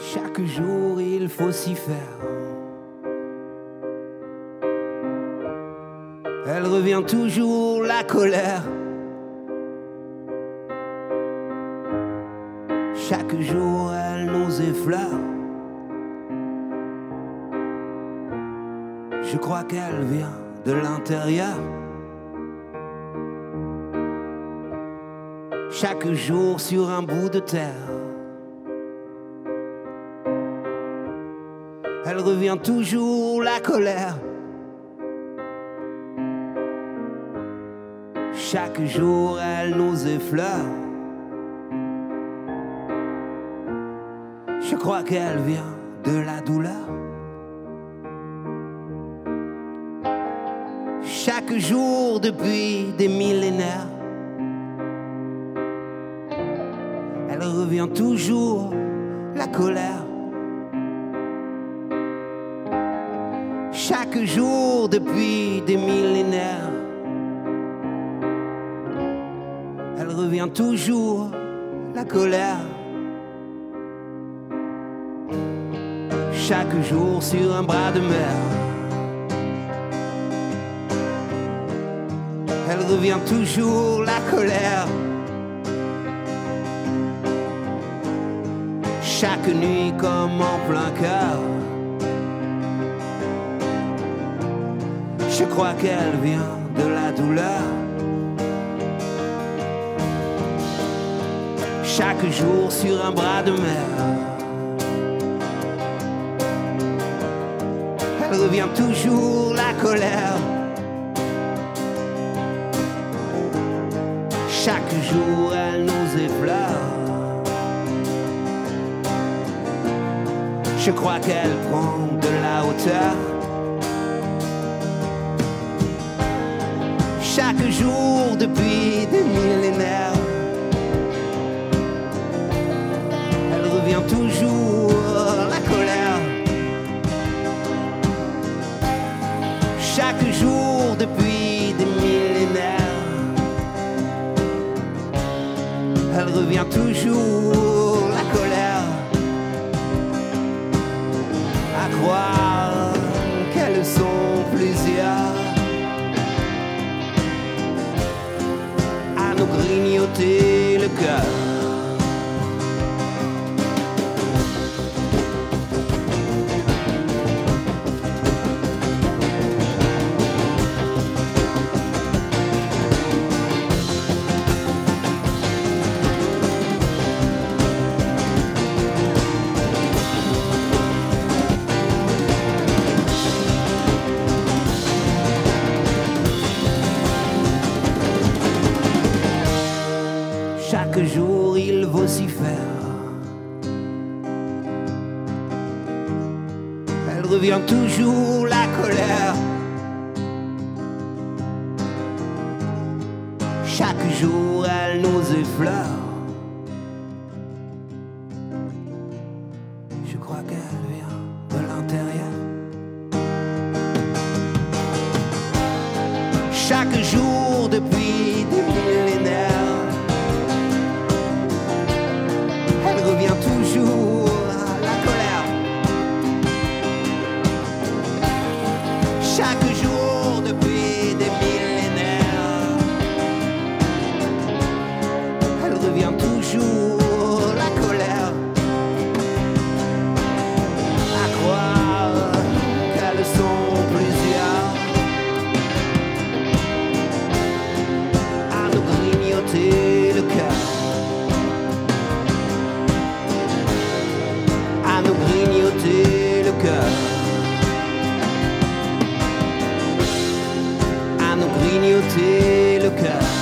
Chaque jour il faut s'y faire. Elle revient toujours, la colère. Chaque jour elle nous effleure. Je crois qu'elle vient de l'intérieur. Chaque jour sur un bout de terre. Elle revient toujours, la colère. Chaque jour elle nous effleure. Je crois qu'elle vient de la douleur. Chaque jour depuis des millénaires. Elle revient toujours, la colère. Chaque jour depuis des millénaires. Elle revient toujours, la colère. Chaque jour sur un bras de mer. Elle revient toujours, la colère. Chaque nuit comme en plein cœur. Je crois qu'elle vient de la douleur. Chaque jour sur un bras de mer. Elle revient toujours, la colère. Chaque jour elle nous effleure. Je crois qu'elle prend de la hauteur. Chaque jour depuis des millénaires. Elle revient toujours, la colère. Chaque jour depuis des millénaires. Elle revient toujours, la colère. À croire qu'elles sont plusieurs. À nous grignoter le cœur. Chaque jour il faut s'y faire. Elle revient toujours, la colère. Chaque jour elle nous effleure. Je crois qu'elle vient de l'intérieur. Chaque jour depuis des millénaires. Elle revient toujours, la colère. Chaque jour depuis des millénaires. Elle revient toujours, la colère. À croire qu'elles sont plusieurs. À nous grignoter le cœur. À nous grignoter le cœur. À nous grignoter le cœur.